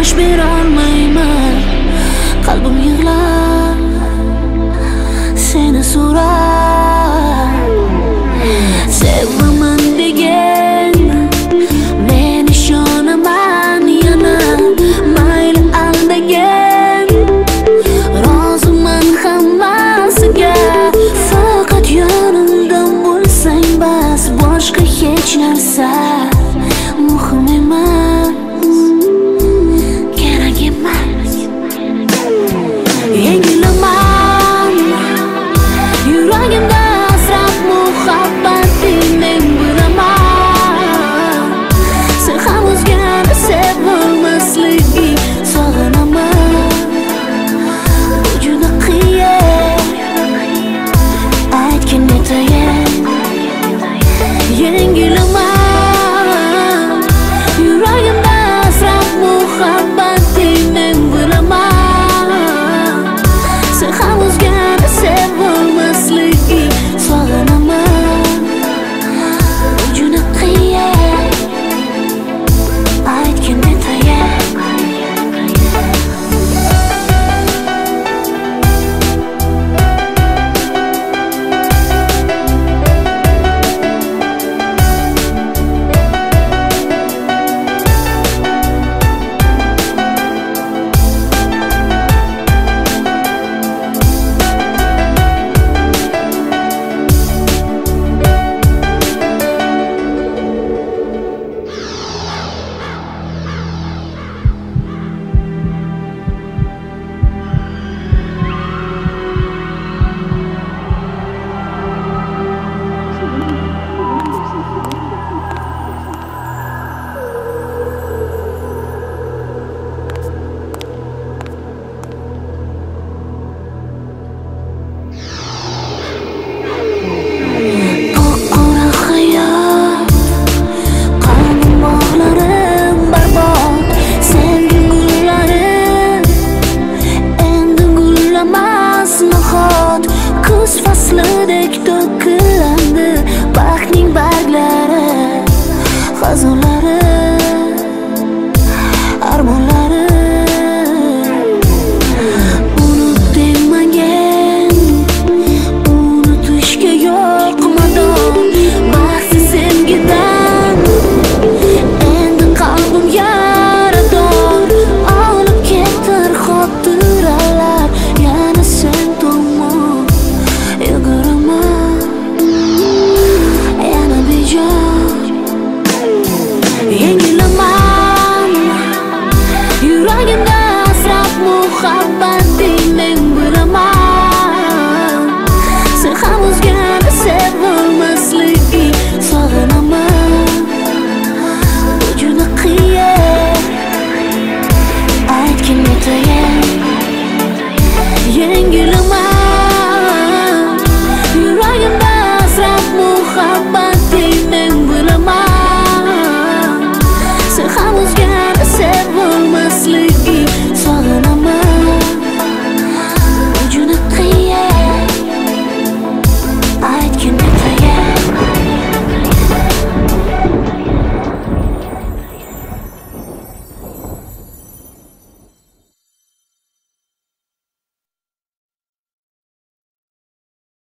dosh berolmayman. Qalbim yig'lar, seni so'rar. Sevaman degan men ishonaman yana. Mayli aldagan, roziman hammasiga. Faqat yonimda bo'lsang bas, boshqa hech narsa muhim emas, kerak emas. Yengilaman yuragimda asrab muhabbating men bilaman. Sen ham o'zgani sevilmasliging sog'inaman. Bu juda qiyin, aytgin netayin. Yengilaman yuragimda asrab muhabbating men bilaman. Sen ham o'zgani sevilmasliging sog'inaman. Bu juda qiyin, aytgin netayin. Kuz faslidek to'kilandi baxtning barglari, hazonlari, armonlari. Unut demagan, unutishga yo'qmadon baxtsiz sevgidan. Endi qalbim yarador, olib ketar xotiralar. Yana sen tomon yuguraman, yana bejon.